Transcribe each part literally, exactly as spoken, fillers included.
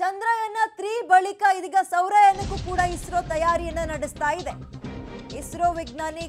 ಚಂದ್ರಯಾನ ಮೂರು ಬಳಿಕ ಇದೀಗ ಸೌರಯಾನಕ್ಕೂ ಕೂಡ ಇಸ್ರೋ ತಯಾರಿಯನ್ನ ನಡೆಸ್ತಾ ಇದೆ. ಇಸ್ರೋ ವಿಜ್ಞಾನಿ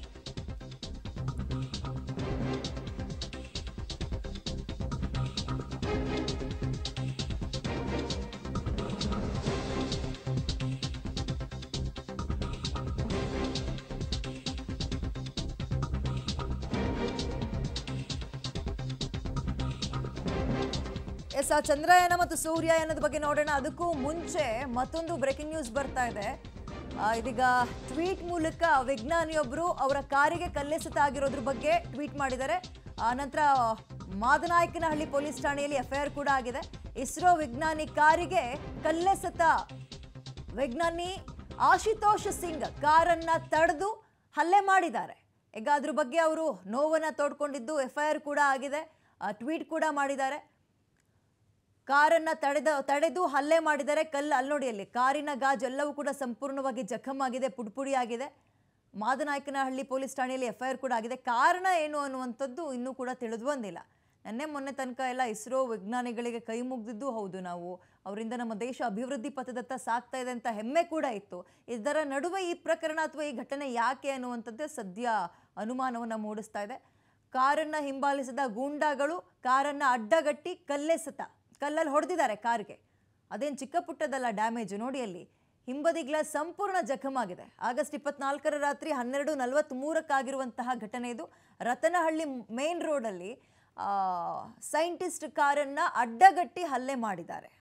ಎಸ್ ಆ ಚಂದ್ರಯಾನ ಮತ್ತು ಸೂರ್ಯಯಾನದ ಬಗ್ಗೆ ನೋಡೋಣ. ಅದಕ್ಕೂ ಮುಂಚೆ ಮತ್ತೊಂದು ಬ್ರೇಕಿಂಗ್ ನ್ಯೂಸ್ ಬರ್ತಾ ಇದೆ. ಇದೀಗ ಟ್ವೀಟ್ ಮೂಲಕ ವಿಜ್ಞಾನಿಯೊಬ್ಬರು ಅವರ ಕಾರಿಗೆ ಕಲ್ಲೆಸೆತ ಆಗಿರೋದ್ರ ಬಗ್ಗೆ ಟ್ವೀಟ್ ಮಾಡಿದ್ದಾರೆ. ಆ ನಂತರ ಮಾದನಾಯಕನಹಳ್ಳಿ ಪೊಲೀಸ್ ಠಾಣೆಯಲ್ಲಿ ಎಫ್ಐಆರ್ ಕೂಡ ಆಗಿದೆ. ಇಸ್ರೋ ವಿಜ್ಞಾನಿ ಕಾರಿಗೆ ಕಲ್ಲೆಸೆತ ವಿಜ್ಞಾನಿ ಆಶುತೋಷ್ ಸಿಂಗ್ ಕಾರನ್ನ ತಡೆದು ಹಲ್ಲೆ ಮಾಡಿದ್ದಾರೆ. ಈಗ ಅದ್ರ ಬಗ್ಗೆ ಅವರು ನೋವನ್ನ ತೋಡ್ಕೊಂಡಿದ್ದು ಎಫ್ಐಆರ್ ಕೂಡ ಆಗಿದೆ, ಟ್ವೀಟ್ ಕೂಡ ಮಾಡಿದ್ದಾರೆ. ಕಾರನ್ನ ತಡೆದ ತಡೆದು ಹಲ್ಲೆ ಮಾಡಿದರೆ ಕಲ್ಲು ಅಲ್ಲಿ ನೋಡಿ, ಅಲ್ಲಿ ಕಾರಿನ ಗಾಜು ಎಲ್ಲವೂ ಕೂಡ ಸಂಪೂರ್ಣವಾಗಿ ಜಖಮಾಗಿದೆ, ಪುಡಿಪುಡಿ ಆಗಿದೆ. ಮಾದನಾಯಕನಹಳ್ಳಿ ಪೊಲೀಸ್ ಠಾಣೆಯಲ್ಲಿ ಎಫ್ಐಆರ್ ಕೂಡ ಆಗಿದೆ. ಕಾರಣ ಏನು ಅನ್ನುವಂಥದ್ದು ಇನ್ನೂ ಕೂಡ ತಿಳಿದು ಬಂದಿಲ್ಲ. ನೆನ್ನೆ ಮೊನ್ನೆ ತನಕ ಎಲ್ಲ ಇಸ್ರೋ ವಿಜ್ಞಾನಿಗಳಿಗೆ ಕೈ ಮುಗಿದಿದ್ದು ಹೌದು, ನಾವು ಅವರಿಂದ ನಮ್ಮ ದೇಶ ಅಭಿವೃದ್ಧಿ ಪಥದತ್ತ ಸಾಗ್ತಾ ಇದೆ ಅಂತ ಹೆಮ್ಮೆ ಕೂಡ ಇತ್ತು. ಇದರ ನಡುವೆ ಈ ಪ್ರಕರಣ ಅಥವಾ ಈ ಘಟನೆ ಯಾಕೆ ಅನ್ನುವಂಥದ್ದೇ ಸದ್ಯ ಅನುಮಾನವನ್ನು ಮೂಡಿಸ್ತಾ ಇದೆ. ಕಾರನ್ನು ಹಿಂಬಾಲಿಸಿದ ಗೂಂಡಾಗಳು ಕಾರನ್ನು ಅಡ್ಡಗಟ್ಟಿ ಕಲ್ಲೆಸೆತ ಕಲ್ಲಲ್ಲಿ ಹೊಡೆದಿದ್ದಾರೆ ಕಾರ್ಗೆ. ಅದೇನು ಚಿಕ್ಕ ಪುಟ್ಟದಲ್ಲ ಡ್ಯಾಮೇಜ್ ನೋಡಿ, ಅಲ್ಲಿ ಹಿಂಬದಿ ಗ್ಲಾಸ್ ಸಂಪೂರ್ಣ ಜಖಮಾಗಿದೆ. ಆಗಸ್ಟ್ ಇಪ್ಪತ್ನಾಲ್ಕರ ರಾತ್ರಿ ಹನ್ನೆರಡು ನಲವತ್ತ್ಮೂರಕ್ಕಾಗಿರುವಂತಹ ಘಟನೆ ಇದು. ರತನಹಳ್ಳಿ ಮೇನ್ ರೋಡಲ್ಲಿ ಸೈಂಟಿಸ್ಟ್ ಕಾರನ್ನು ಅಡ್ಡಗಟ್ಟಿ ಹಲ್ಲೆ ಮಾಡಿದ್ದಾರೆ.